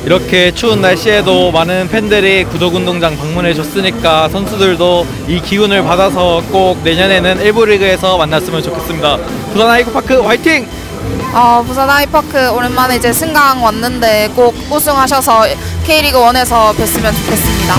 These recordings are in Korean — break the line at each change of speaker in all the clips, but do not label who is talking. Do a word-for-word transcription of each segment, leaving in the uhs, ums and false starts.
이렇게 추운 날씨에도 많은 팬들이 구덕운동장 방문해 줬으니까 선수들도 이 기운을 받아서 꼭 내년에는 일 부 리그에서 만났으면 좋겠습니다. 부산 아이파크 화이팅!
어, 부산 아이파크 오랜만에 이제 승강 왔는데 꼭 우승하셔서 K리그 원에서 뵀으면 좋겠습니다.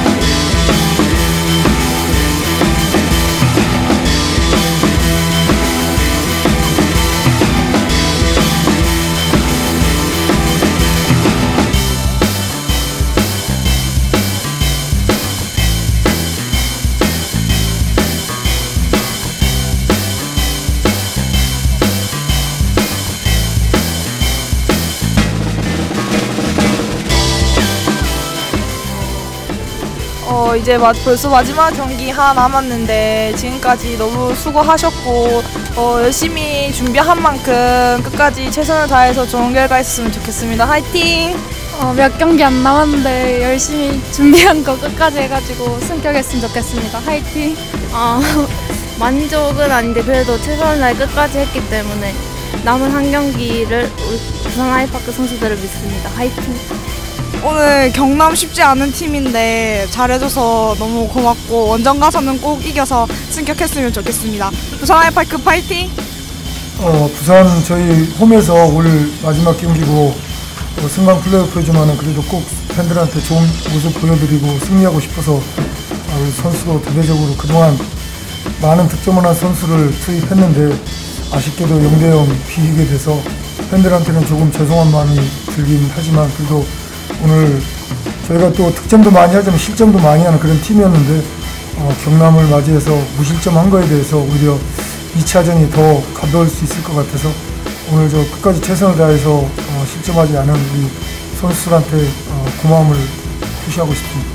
어 이제 마, 벌써 마지막 경기 하나 남았는데 지금까지 너무 수고하셨고 어 열심히 준비한 만큼 끝까지 최선을 다해서 좋은 결과 있었으면 좋겠습니다. 화이팅!
어, 몇 경기 안 남았는데 열심히 준비한 거 끝까지 해가지고 승격했으면 좋겠습니다. 화이팅!
어, 만족은 아닌데 그래도 최선을 다해 끝까지 했기 때문에 남은 한 경기를 우리 부산 아이파크 선수들을 믿습니다. 화이팅!
오늘 경남 쉽지 않은 팀인데 잘해줘서 너무 고맙고 원정 가서는 꼭 이겨서 승격했으면 좋겠습니다. 부산 아이파크 파이팅!
어, 부산 저희 홈에서 오늘 마지막 경기고 어, 승강 플레이오프지만은 그래도 꼭 팬들한테 좋은 모습 보여드리고 승리하고 싶어서 어, 우리 선수도 대대적으로 그동안 많은 득점을 한 선수를 투입했는데 아쉽게도 영 대 영 비기게 돼서 팬들한테는 조금 죄송한 마음이 들긴 하지만 그래도 오늘 저희가 또 득점도 많이 하지만 실점도 많이 하는 그런 팀이었는데 어, 경남을 맞이해서 무실점한 거에 대해서 오히려 이 차전이 더 가벼울 수 있을 것 같아서 오늘 저 끝까지 최선을 다해서 어, 실점하지 않은 우리 선수들한테 어, 고마움을 표시하고 싶습니다.